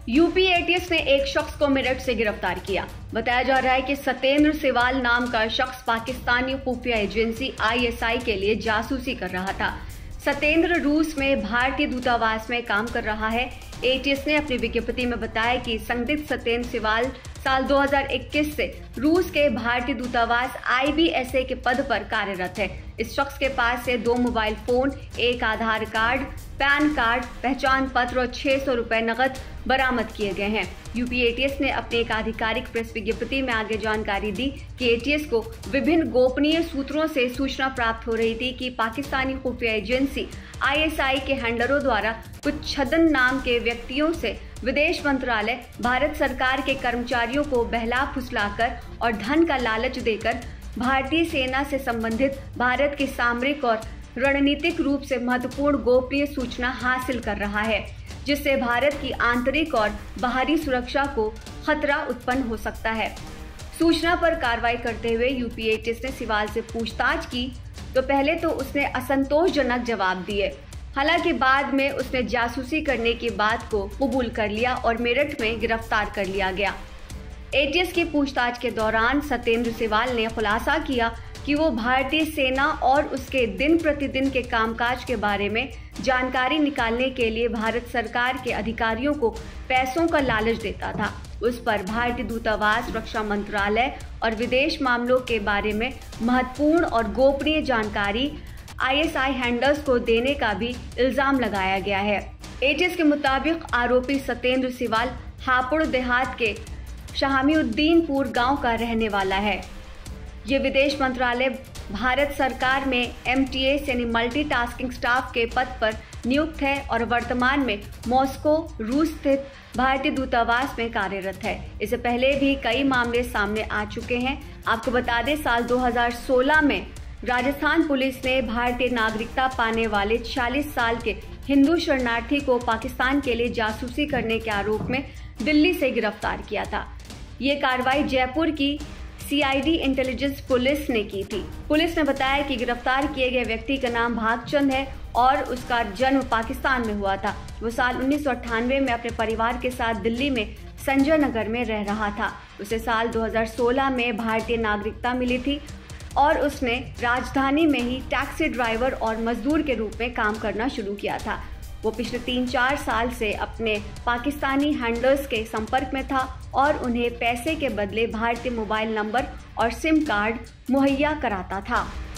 UP ATS ने एक शख्स को मेरठ से गिरफ्तार किया। बताया जा रहा है कि सत्येंद्र सिवाल नाम का शख्स पाकिस्तानी खुफिया एजेंसी आईएसआई के लिए जासूसी कर रहा था। सत्येंद्र रूस में भारतीय दूतावास में काम कर रहा है। एटीएस ने अपनी विज्ञप्ति में बताया कि संदिग्ध सत्येंद्र सिवाल साल 2021 से रूस के भारतीय दूतावास आईबीएसए के पद पर कार्यरत है। इस शख्स के पास से 2 mobile phone, 1 Aadhaar card, PAN card, पहचान पत्र और 600 रुपए नकद बरामद किए गए हैं। यूपी एटीएस ने अपने एक आधिकारिक प्रेस विज्ञप्ति में आगे जानकारी दी कि एटीएस को विभिन्न गोपनीय सूत्रों से सूचना प्राप्त हो रही थी कि पाकिस्तानी खुफिया एजेंसी आईएसआई के हैंडलरों द्वारा कुछ छदन नाम के व्यक्तियों से विदेश मंत्रालय, भारत सरकार के कर्मचारियों को बहला फुसलाकर और धन का लालच देकर भारतीय सेना से संबंधित भारत के सामरिक और रणनीतिक रूप से महत्वपूर्ण गोपनीय सूचना हासिल कर रहा है, जिससे भारत की आंतरिक और बाहरी सुरक्षा को खतरा उत्पन्न हो सकता है। सूचना पर कार्रवाई करते हुए यूपी एटीएस ने सिवाल से पूछताछ की तो पहले तो उसने असंतोषजनक जवाब दिए। हालांकि बाद में उसने जासूसी करने की बात को कबूल कर लिया और मेरठ में गिरफ्तार कर लिया गया। एटीएस की पूछताछ के दौरान सत्येंद्र सिवाल ने खुलासा किया कि वो भारतीय सेना और उसके दिन प्रतिदिन के कामकाज के बारे में जानकारी निकालने के लिए भारत सरकार के अधिकारियों को पैसों का लालच देता था। उस पर भारतीय दूतावास, रक्षा मंत्रालय और विदेश मामलों के बारे में महत्वपूर्ण और गोपनीय जानकारी आईएसआई हैंडलर्स को देने का भी इल्जाम लगाया गया है। एटीएस के मुताबिक आरोपी सत्येंद्र सिवाल हापुड़ देहात के शहामीउद्दीनपुर गांव का रहने वाला है। ये विदेश मंत्रालय, भारत सरकार में एमटीएस यानी मल्टीटास्किंग स्टाफ के पद पर नियुक्त है और वर्तमान में मॉस्को, रूस स्थित भारतीय दूतावास में कार्यरत है। इससे पहले भी कई मामले सामने आ चुके हैं। आपको बता दें, साल 2016 में राजस्थान पुलिस ने भारतीय नागरिकता पाने वाले 40 साल के हिंदू शरणार्थी को पाकिस्तान के लिए जासूसी करने के आरोप में दिल्ली से गिरफ्तार किया था। ये कार्रवाई जयपुर की सीआईडी इंटेलिजेंस पुलिस ने की थी। पुलिस ने बताया कि गिरफ्तार किए गए व्यक्ति का नाम भागचंद है और उसका जन्म पाकिस्तान में हुआ था। वो साल 1998 में अपने परिवार के साथ दिल्ली में संजय नगर में रह रहा था। उसे साल 2016 में भारतीय नागरिकता मिली थी और उसने राजधानी में ही टैक्सी ड्राइवर और मजदूर के रूप में काम करना शुरू किया था। वो पिछले 3-4 साल से अपने पाकिस्तानी हैंडलर्स के संपर्क में था और उन्हें पैसे के बदले भारतीय मोबाइल नंबर और सिम कार्ड मुहैया कराता था।